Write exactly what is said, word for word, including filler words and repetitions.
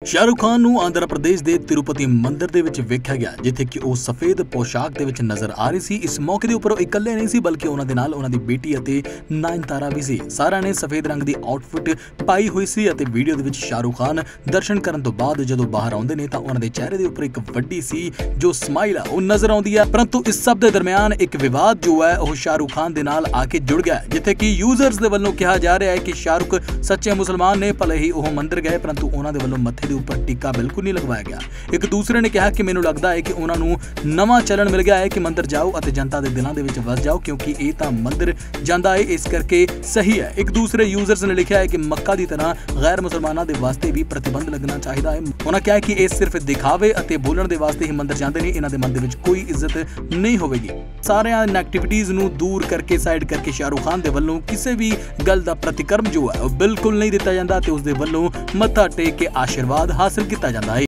शाहरुख खान ਨੂੰ ਆਂਧਰਾ ਪ੍ਰਦੇਸ਼ ਦੇ ਤਿਰੂਪਤੀ ਮੰਦਿਰ ਦੇ ਵਿੱਚ ਵੇਖਿਆ ਗਿਆ, ਜਿੱਥੇ ਕਿ ਉਹ ਸਫੇਦ ਪੋਸ਼ਾਕ ਦੇ ਵਿੱਚ ਨਜ਼ਰ ਆ ਰਹੀ ਸੀ। ਇਸ ਮੌਕੇ ਦੇ ਉੱਪਰ ਉਹ ਇਕੱਲੇ ਨਹੀਂ ਸੀ, ਬਲਕਿ ਉਹਨਾਂ ਦੇ ਨਾਲ ਉਹਨਾਂ ਦੀ ਬੇਟੀ ਅਤੇ ਨयनतारा ਵੀ ਸੀ। ਸਾਰਿਆਂ ਨੇ ਸਫੇਦ ਰੰਗ ਦੀ ਆਊਟਫਿਟ ਪਾਈ ਹੋਈ ਸੀ ਅਤੇ ਵੀਡੀਓ ਦੇ ਵਿੱਚ ਸ਼ਾਹरुख ਖਾਨ ਦਰਸ਼ਨ ਕਰਨ ਤੋਂ ਬਾਅਦ ਜਦੋਂ ਬਾਹਰ ਆਉਂਦੇ ਨੇ ਤਾਂ ਉਹਨਾਂ ਦੇ ਚਿਹਰੇ ਦੇ ਉੱਪਰ ਇੱਕ ਵੱਡੀ ਸੀ ਜੋ ਸਮਾਈਲ ਆ ਉਹ ਨਜ਼ਰ ਆਉਂਦੀ ਹੈ। ਪਰੰਤੂ ਇਸ ਸਭ ਦੇ ਦਰਮਿਆਨ ਇੱਕ ਵਿਵਾਦ ਜੋ ਹੈ ਉਹ ਸ਼ਾਹरुख ਖਾਨ ਦੇ ਨਾਲ ਆ ਕੇ ਜੁੜ ਗਿਆ, ਜਿੱਥੇ ਕਿ ਯੂਜ਼ਰਸ ਦੇ ਵੱਲੋਂ ਕਿਹਾ ਜਾ ਰਿਹਾ ਹੈ ਕਿ ਸ਼ਾਹरुख ਸੱਚੇ ਮੁਸਲਮਾਨ ਨੇ। ਭਲੇ ਹੀ ਉਹ ਮੰਦਿਰ ਗਏ, ਪਰੰਤੂ ਉਹਨਾਂ ਦੇ ਵੱਲੋਂ ਮੱਥੇ ਦੇ ਉੱਪਰ ਟਿੱਕਾ ਬਿਲਕੁਲ नहीं लगवाया गया। एक दूसरे ने कहा कि मैनू लगता है कि उन्होंने नवा चलन मिल गया है कि मंदिर जाओ और जनता के दिलों के वस जाओ, क्योंकि ये तो मंदिर जाता है, इस करके सही है। एक दूसरे यूजर्स ने लिखा है कि मक्का की तरह गैर मुसलमानों के वास्ते भी प्रतिबंध लगना चाहिए है। उन्होंने कहा कि ये सिर्फ दिखावे और बोलने के वास्ते ही मंदिर जाते हैं, इन्हों के मन के कोई इज्जत नहीं होगी। सारे नैगेटिविटीज़ नू दूर करके साइड करके शाहरुख खान के वलों किसी भी गल का प्रतिक्रम जो है बिल्कुल नहीं दिता जाता, तो उसके वलों मत्था टेक के आशीर्वाद हासिल किया जाता है।